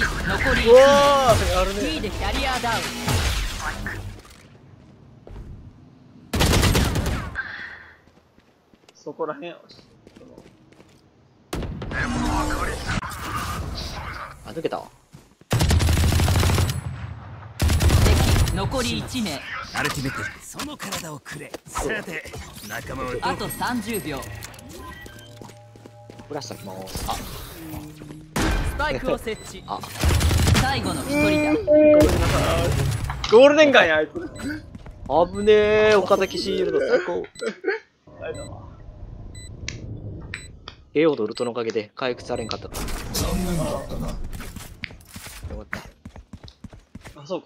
残りうわーやるね。 B でキャリアダウン。 そこらへん。 あ、抜けたわ。 敵残り1名。 アルティメットその体をくれ。さて仲間はあと30秒。 フラッシュします。あ、 スパイクを設置。 あ、 最後の1人だ。 ゴールデンガンやあいつ。 危ねえ、岡崎シールド最高。 あれだわ。 栄養とウルトのおかげで回復されんかったから。 残念だったな。 よかった。 あ、そうか。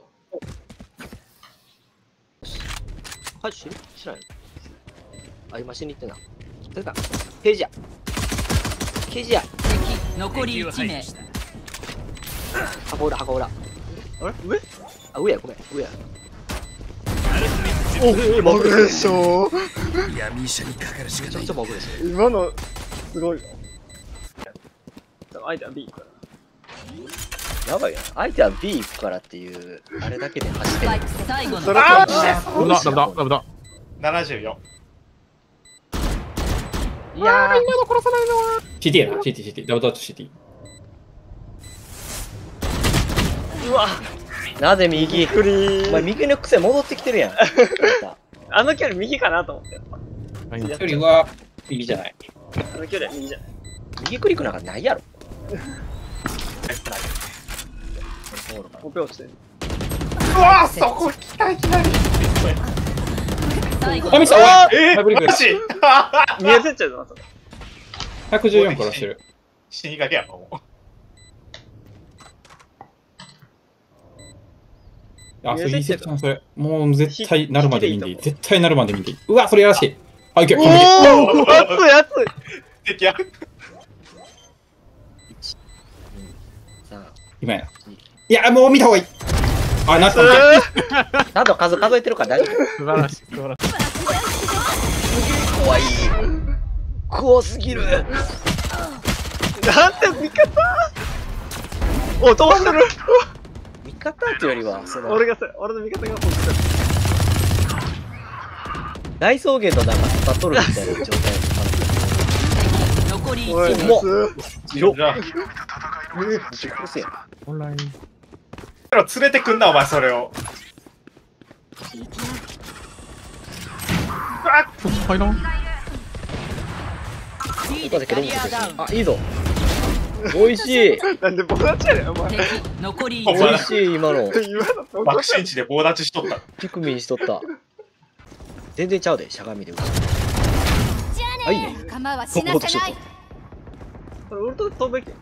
はい、知らないの。あ、今死に行ってんな。出た。ケージや。ケージや。 敵残り1名。 箱裏、箱裏。 あれ上？ あ、上や、ごめん、上や。 お、マグレーション。 闇医者にかかるしかないめちゃくちゃ。潜るですよ。 今のすごい。相手は B から。 やばいよ。相手は B 行くからっていう、あれだけで走ってる。 最後のそれダブだ、ダブだ、ダブだ。 74。 いやー、 CT やな、CT、ダブだと CT。 うわなぜ右フリお前ー。 右の癖戻ってきてるやん。 あの距離右かなと思って。 距離は右じゃない。 あの距離は右じゃない。 右クリックなんかないやろ。 オペ落ちてる。 うわそこ来たいきなり。 最後あ、ミスあハイブリックマジ見えせっちゃうぞ、まさか。 114殺してる。 死にかけやもう。 あ、それいいセットな、それ。もう絶対なるまで見んでいい。絶対なるまで見んでいい。うわ、それやらしい。あ、いけ、完璧。 おお、熱い熱い。 敵や。 今やな。いや、もう見た方がいい。あ、なった。 ちゃんと数えてるから大丈夫。 素晴らしい、素晴らしい。 怖い。怖すぎる。 なんて味方。お、飛ばしてる。 味方っていうよりは、その俺の味方が飛んでる。 大草原の中戦っとるみたいな状態。 残りおい、 1名。 もじゃあ、 殺せや。 オンライン。 連れてくんな、お前それを。 そっち入らん。 B でキャリアダウン。 あ、いいぞ。美味しい。 なんでボラチやねん、お前。 敵残りお前 1名。 美味しい、今の。 今のどこ爆心地で棒立ちしとった。 ピクミンしとった。全然ちゃうで、しゃがみで撃つ。あ、いいね。 仲間は死なせない。 これウルト飛ぶべき。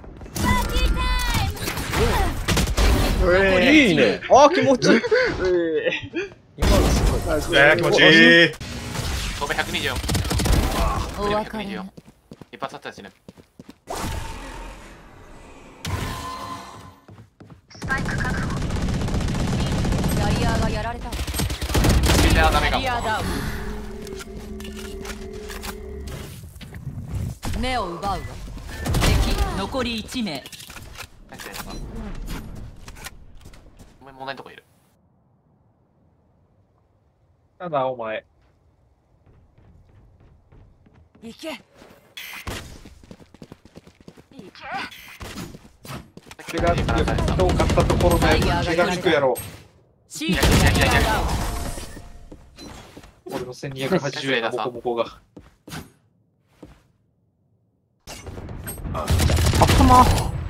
いいね。あ、気持ちいい。今のすごい。 気持ちいい。 飛べ124。 お別れ。 一発あったやつね。 キャリアがやられた。 みんなダメかもキャリ。アダウン。目を奪うわ。敵残り1名。 お前問題のとこいる。 なんだお前。 行け。 怪我遠かったところで怪我引くやろ。 C でキャリアダウン。 俺の1280円のボコボコが。 頭。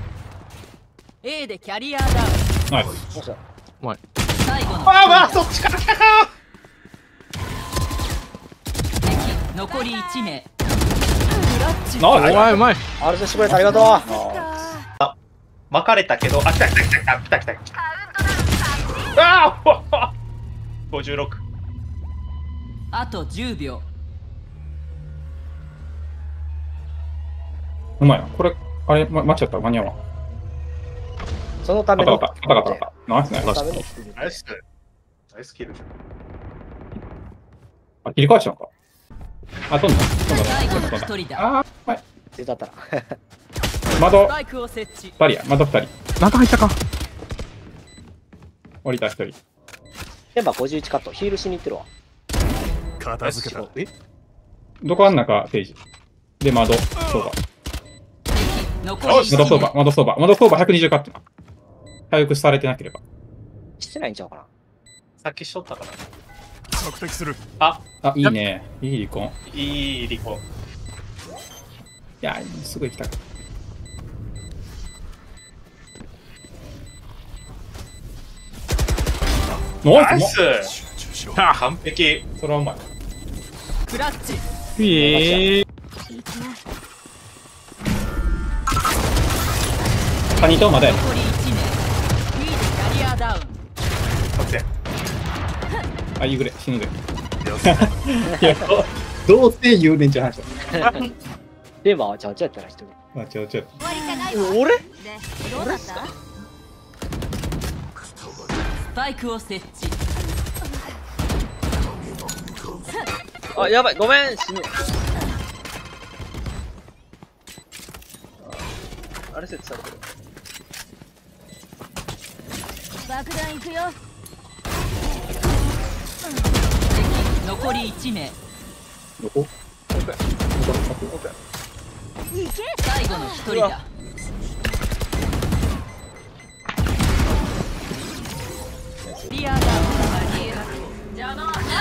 A でキャリアダウン。 ナイス。 最後のああ、そっちから来たか。 敵残り1名。 ナイス。うまい。 あれで絞れた、ありがとう。 巻かれたけど、あ、来た来た来た来た来た来た。ああ、56。 あと10秒。 うまいな。これ、あれ、間違った。間に合わん。 そのための。 カタカタ。ナイスね。 そのための。 ナイス。ナイスキル。 あ、切り返したのか。あ、飛んだ。 最後の飛んだ。 1人だ。 あー、はい。 出たったら。 窓スパイクを設置。 2人や。窓2人。 中入ったか。 降りた一人。 メンバー51カット、ヒールしに行ってるわ。 片付けた。 えどこあん中、ページ。で、窓、相場。 残り窓相場、窓相場。窓相場120カットな。回復されてなければ。 してないんちゃうかな。 さっきしとったから。 索敵する。 あ、いいね。いいリコン。 いいリコ。 いや、すぐ行きたかった。 ナイス。 集中しろ。 完璧。 それはうまい。 クラッチ。 カニとまで。 残り1名 B でキャリアダウン。 得点。 あ、いいぐれ、死ぬで。いや、どうせ言うねんじゃん話だ。 メンバーはちゃうちゃうやったら一人。 まあ、違う違う。 終わりじゃないわ。 俺で、どうだった？ スパイクを設置。 あ、やばい、ごめん、死ぬ。あれ設置されてる。 爆弾行くよ。 敵残り1名。 どこ行け。 最後の1人だ。リアダウン。邪魔はしない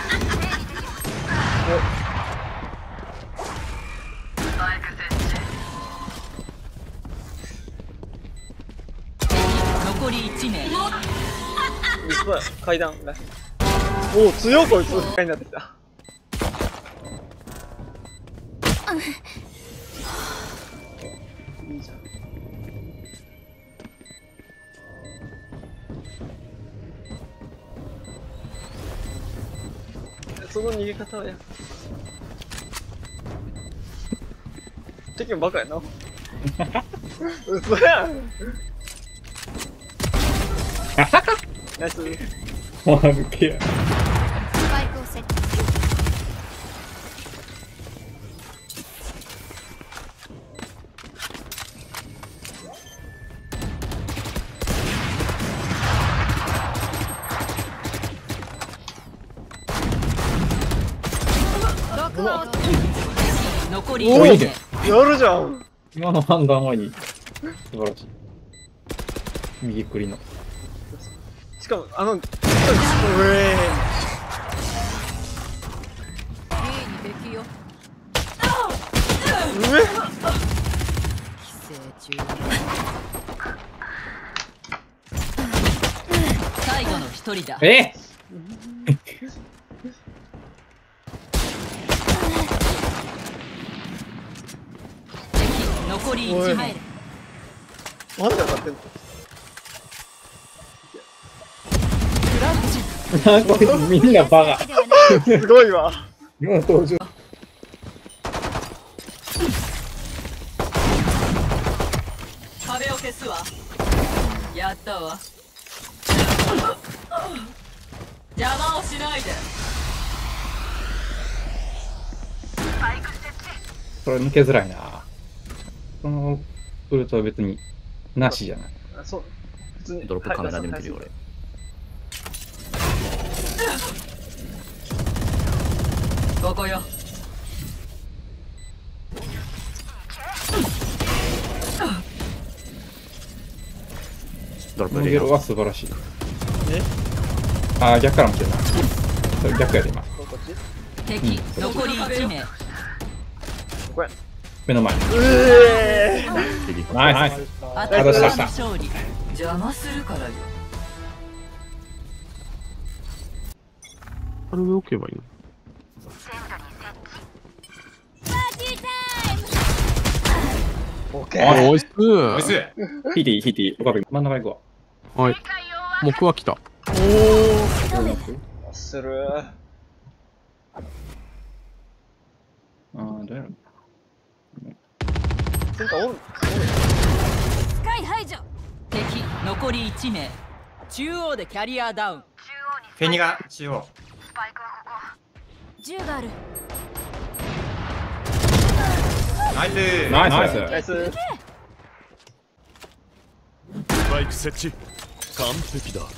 残り1名。 いっぱい階段ね。おお、強いこいつ。階になってきた。いいじゃん。その逃げ方や。敵もバカやな。嘘やん。ナイス。 もう歩けや。 スパイクを設置。 残り1 おいいね名。 やるじゃん。 今の判断はいい。素晴らしい。右クリの。 しかも、 B に敵よ。 上寄生虫。最後の1人だ。残り1名。 なんで当たってんの。 クラッチ。 こいつみんなバカ。 すごいわ。 今登場。 壁を消すわ。やったわ。邪魔をしないで。 これ抜けづらいな。このウルトは別になしじゃない。 あ、そう。普通に。 ドロップカメラで見てるよ、俺。 ここよ。 ドロップ入れよモゲロは素晴らしい。あー、逆からも来てるな。それ逆やで今。 こっち。 敵残り1名。 これ。 目の前。 ええ。 ナイスナイス。 アタックの勝利。邪魔するからよ。 あれ上置けばいいの。 パーティータイム。 オッケー。 ナイスナイス。 引いていい引いていい。岡部真ん中行くわ。 はい。木は来た。 する。 あー、どうやろう。 センターオン。 スカイ排除。 敵残り1名。中央でキャリアダウン。 フェニが中央。 銃がある。 ナイス。 ナイスナイス。 ナイス。 パイク設置完璧だ。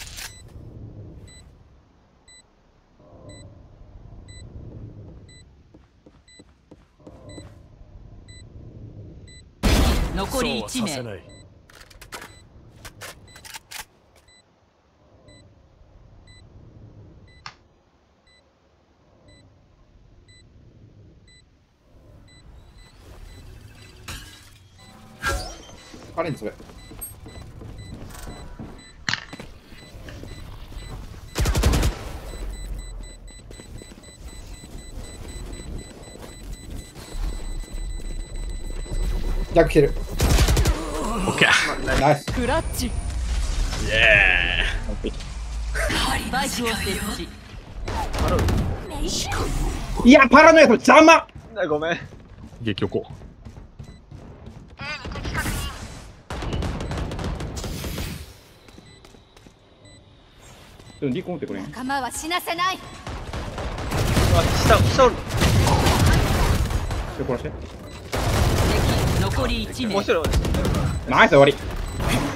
残り1名。 あれんそれ。ジャック来てる。 オッケー。 ナイス。 クラッチ。 イエ完璧。 スパイクを設置。 いや、パラのやつ邪魔。 ごめん。 ーイ。激おこう。 リコンってこれ。 仲間は死なせない。 下おる。 これして。 敵残り1名。 もう一人おる。 ナイス終わり。